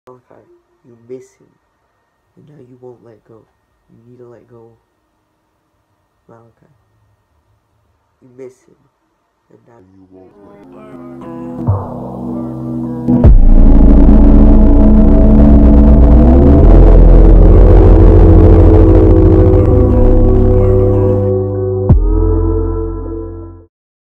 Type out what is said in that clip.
Malachi, you miss him, and now you won't let go. You need to let go, Malachi. You miss him, and now you won't let go.